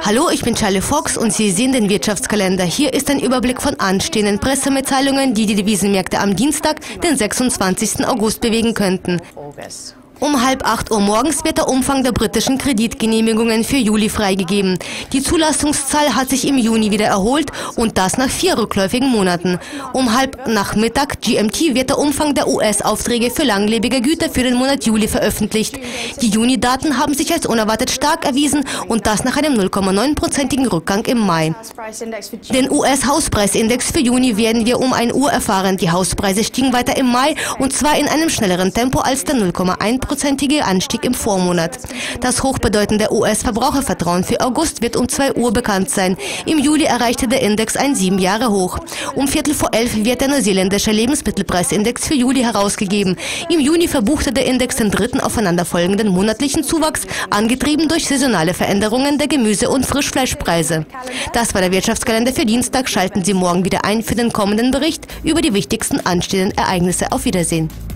Hallo, ich bin Charlie Fox und Sie sehen den Wirtschaftskalender. Hier ist ein Überblick von anstehenden Pressemitteilungen, die die Devisenmärkte am Dienstag, den 26. August bewegen könnten. Um 7:30 Uhr morgens wird der Umfang der britischen Kreditgenehmigungen für Juli freigegeben. Die Zulassungszahl hat sich im Juni wieder erholt und das nach 4 rückläufigen Monaten. Um 7:30 nach Mittag GMT wird der Umfang der US-Aufträge für langlebige Güter für den Monat Juli veröffentlicht. Die Juni-Daten haben sich als unerwartet stark erwiesen und das nach einem 0,9%igen Rückgang im Mai. Den US-Hauspreisindex für Juni werden wir um 1 Uhr erfahren. Die Hauspreise stiegen weiter im Mai und zwar in einem schnelleren Tempo als der 0,1%ige Anstieg im Vormonat. Das hochbedeutende US-Verbrauchervertrauen für August wird um 2 Uhr bekannt sein. Im Juli erreichte der Index ein 7-Jahre-Hoch. Um 11:15 wird der neuseeländische Lebensmittelpreisindex für Juli herausgegeben. Im Juni verbuchte der Index den dritten aufeinanderfolgenden monatlichen Zuwachs, angetrieben durch saisonale Veränderungen der Gemüse- und Frischfleischpreise. Das war der Wirtschaftskalender für Dienstag. Schalten Sie morgen wieder ein für den kommenden Bericht über die wichtigsten anstehenden Ereignisse. Auf Wiedersehen.